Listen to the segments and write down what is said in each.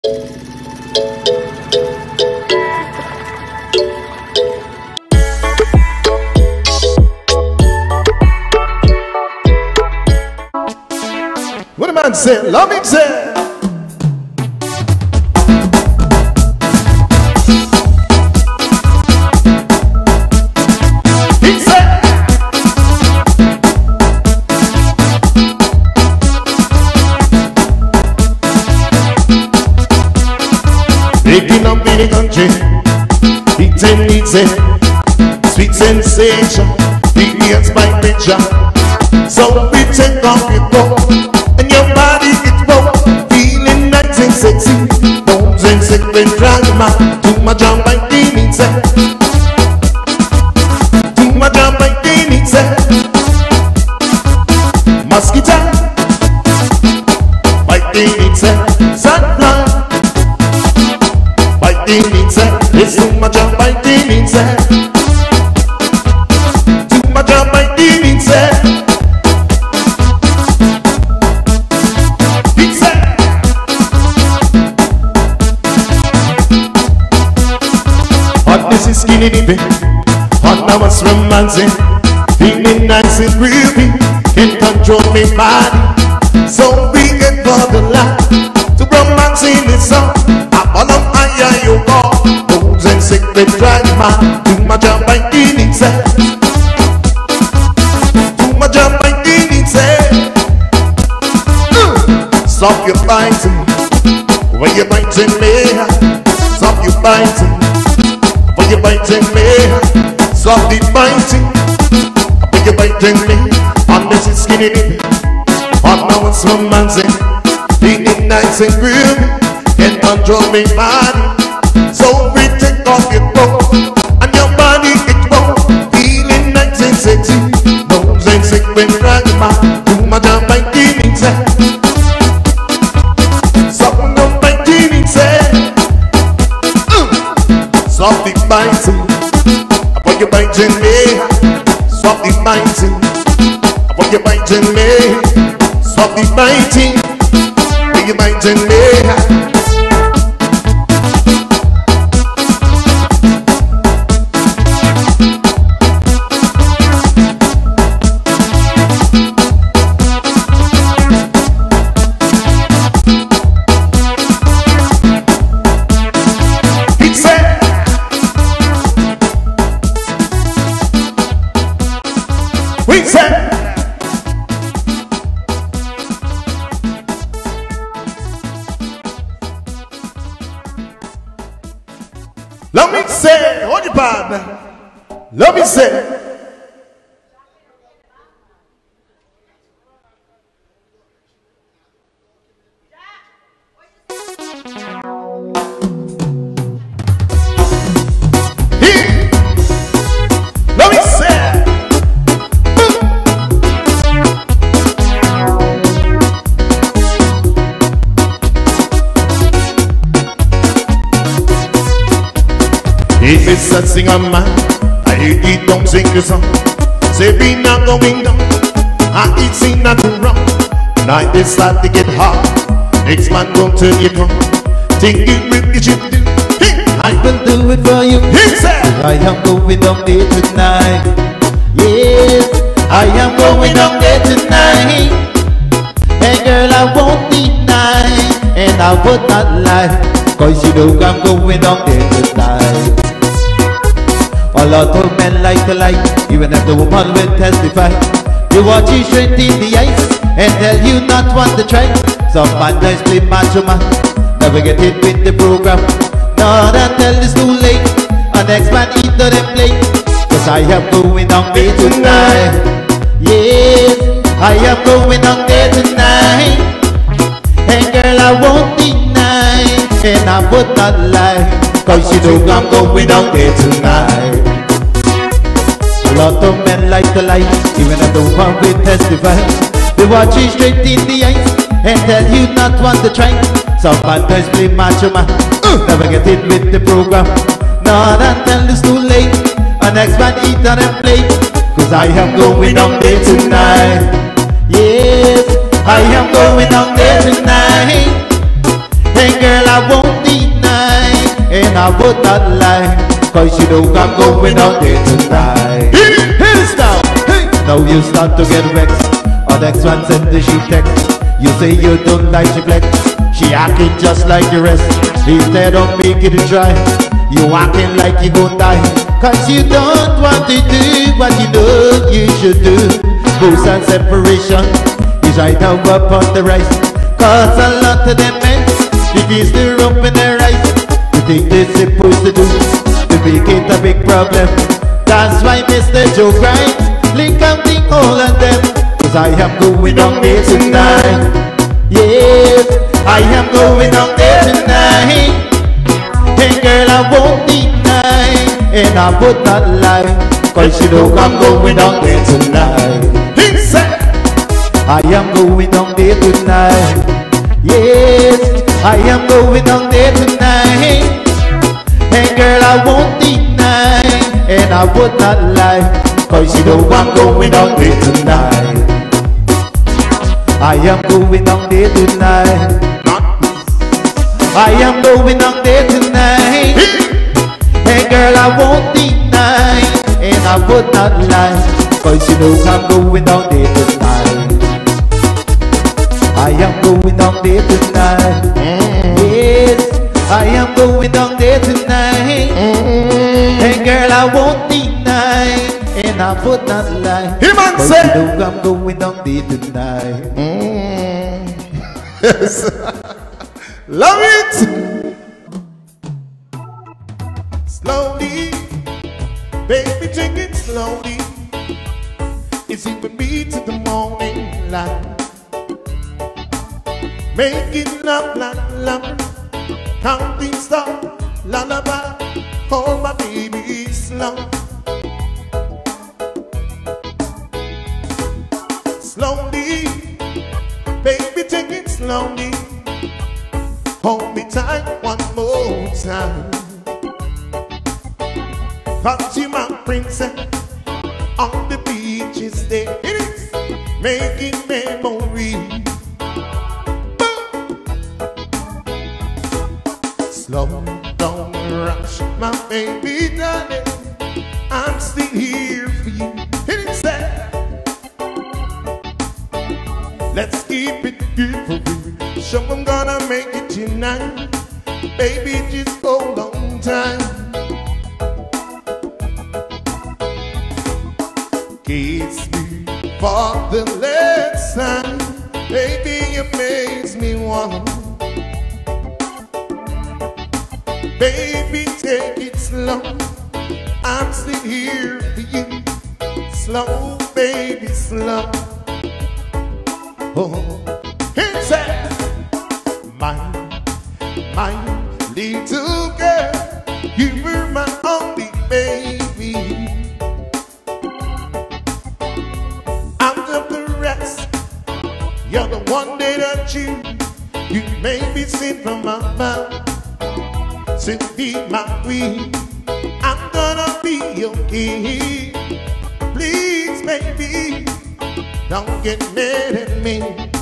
What a man say, love him say. He said, picking up in the country, it's and easy, sweet sensation, begins by picture. So we take off your coat and your body gets broke, feeling nice and sexy. Bones and sick when drama, too much on my demons. Too much on my demons. Mosquito, my demons. Sunflower, my demons. It's too much on my demons. Too much on my demons. This is skinny dipping, hot now it's romancing, feeling nice and groovy, can't control me body, so bring it for the life, to romancing this song, I follow higher you go, bones and sick with drama, too much of my feelings, too much of my feelings, stop your biting, when you're biting me, stop your biting. When you're biting me, softly biting. When you're biting me, on this is skinny dipping, hot now it's romancing, feeling nice and groovy, can't control me body, so we take off your coat and your body gets broke, feeling nice and sexy, bones and sick when drama, too much of my feelings, something of my feelings, softly biting, when you're biting me, softly biting, when you're biting me, softly biting, when you're biting me. We say, let me say, hold your partner. Let me say, if it's a singer man, I hear it don't sing the song. Say be not going down, I eat sing nothing wrong. Night they start to get hard, next man won't turn you on. Think you really should do, I will do it for you. I am going down there tonight. Yes, I am going down there tonight. Hey girl, I won't deny, and I would not lie, cause you know I'm going down there tonight. A lot of men like to lie, even if the woman will testify. They watch you straight in the eyes and tell you not want to try. Some man just play macho man, never get hit with the program. Not until it's too late, our next man either them play. Cause I am going down there tonight. Yes, I am going down there tonight. And girl, I won't deny, and I would not lie, cause you know I'm going down there tonight. A lot of men like to lie, even if the one will testify. They watch you straight in the eyes and tell you not want to try. Some man guys play macho man, never get in with the program. Not until it's too late, our next man eat on and play. Cause I am going down there tonight. Yes, I am going down there tonight. Hey girl, I won't deny, and I would not lie, cause you know I'm going out there tonight. Hit it down. Hey. Now you start to get vexed. Our next one send the she text. You say you don't like she flex. She acting just like the rest. Instead of making it try, you acting like you gon' die, cause you don't want to do what you know you should do. Ghost and separation is right now up on the rise, cause a lot of them men, it is the rope in their eyes. You think they're supposed to do to make it a big problem. That's why Mr. Joe Grind link counting all of them, cause I am going on there tonight. Yes, I am going on there tonight. Hey girl, I won't deny, and I would not lie, cause you know I'm going on there tonight. I am going on there tonight. Yes, I am going on there tonight. Hey girl, I won't deny, and I would not lie, cause you know I'm going on there tonight. I am going on there tonight. I am going on there tonight. Hey girl, I won't deny, and I would not lie, cause you know I'm going on there tonight. I am going on there tonight. Yes, I am going on there tonight. Hey girl, I won't deny, and I would not lie, cause you know I'm going on there tonight. Yes. Love it. Slowly, baby, take it slowly. It's even me to the morning light. Making love like lovers, counting stars, lullaby. Hold my baby slow. Slowly, baby, take it slowly. Hold me tight one more time. Cause you my princess on the beaches there. It is making memories. Slow, don't rush, my baby darling. I'm still here for you. It is sad. Let's keep it good for you. Show I'm gonna make it tonight. Baby, just hold on tight. Kiss me for the last time. Baby, you amaze me one. Baby, take it slow. I'm still here for you. Slow, baby, slow. Oh, it's that my little girl. You were my only baby. Out of the rest, you're the one that I choose. You made me sing from my mouth. To be my queen, I'm gonna be your king. Please, baby, don't get mad at me,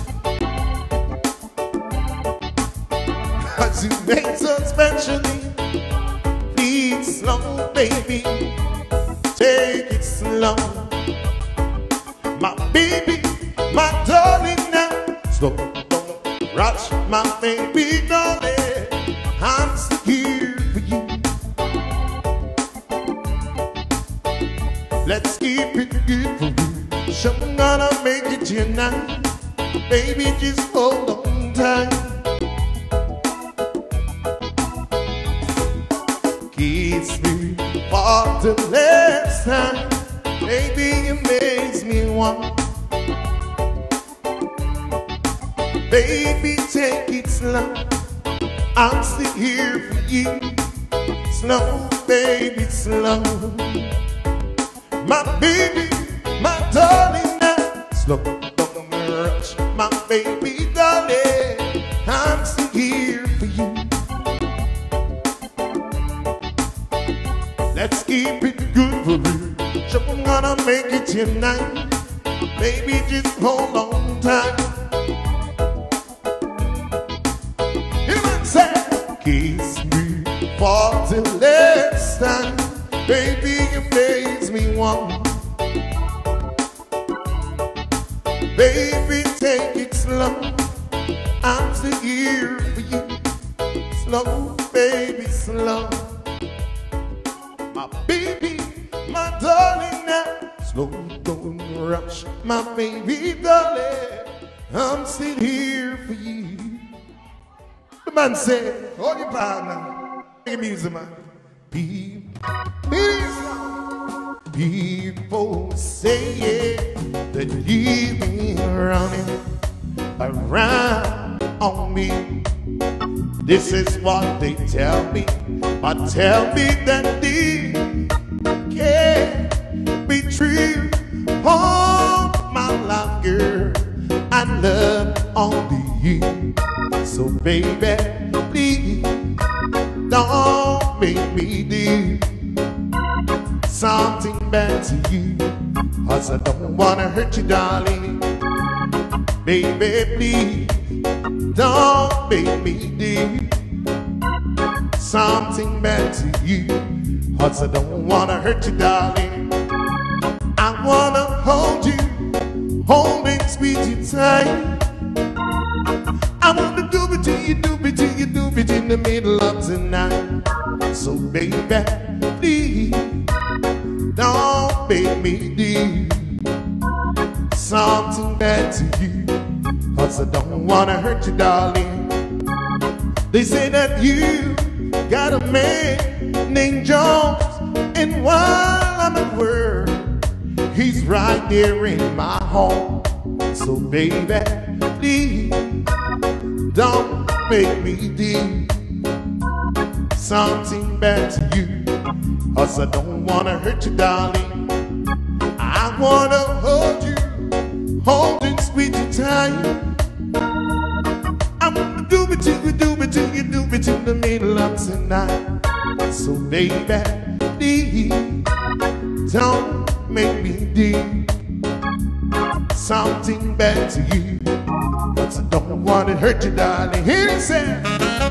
cause you make so specially. Please, slow, baby, take it slow. My baby, my darling now. Slow, don't rush, my baby darling. I'm still here for you. Let's keep it good for you. Sure, I'm gonna make it tonight. Baby, just hold on tight. Kiss me for the last time. Baby, you amaze me one. Baby, take it slow. I'm still here for you. Slow, baby, slow. My baby, my darling now. Slow, don't rush, my baby, darling. I'm still here for you. Let's keep it good for you. Sure, I'm gonna make it tonight. Baby, just hold on tight. kiss me for the last time. Baby, you amaze me one. Baby, take it slow. I'm still here for you. Slow, baby, slow. My baby, my darling now. Slow, don't rush, my baby, darling. I'm still here for you. The man said, hold your partner. Make music, man. People say that you've been running around on me. This is what they tell me, but tell me that they can't be true. Oh, my love, girl, I love only you. So baby, please don't make me do something bad to you, 'cause I don't wanna hurt you, darling. Baby, please don't make me do something bad to you, 'cause I don't wanna hurt you, darling. I wanna hold you, hold and squeeze you tight. I wanna do it to you, do it to you, do it in the middle of the night. So baby, please don't make me do something bad to you, 'cause I don't wanna hurt you, darling. They say that you got a man named Jones, and while I'm at work, he's right there in my home. So baby, please don't make me do something bad to you, 'cause I don't wanna hurt you, darling. I wanna hold you, hold and squeeze you tight. I wanna do it to you, do it to you, do it in the middle of the night. So baby, please don't make me do something bad to you, 'cause I don't wanna hurt you, darling. Here it says.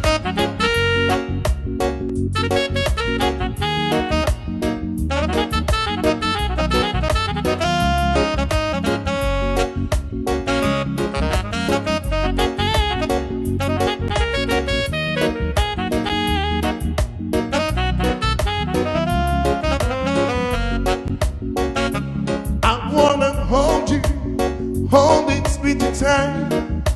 Hold it, squeeze you tight.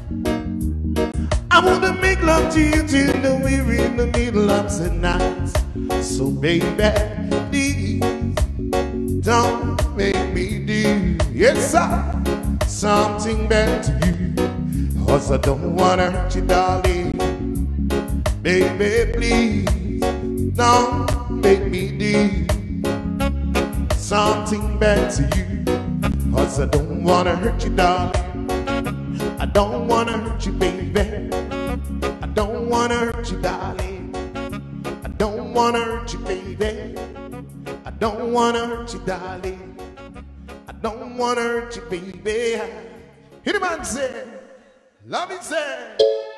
I wanna make love to you till the we're in the middle of the night. So baby, please don't make me do, yes sir, something bad to you, 'cause I don't wanna hurt you, darling. Baby, please don't make me do something bad to you, 'cause I don't wanna hurt you, darling. I don't wanna hurt you, baby. I don't wanna hurt you, darling. I don't wanna hurt you, baby. I don't wanna hurt you, darling. I don't wanna hurt you, baby. Hit him and say, love it, say.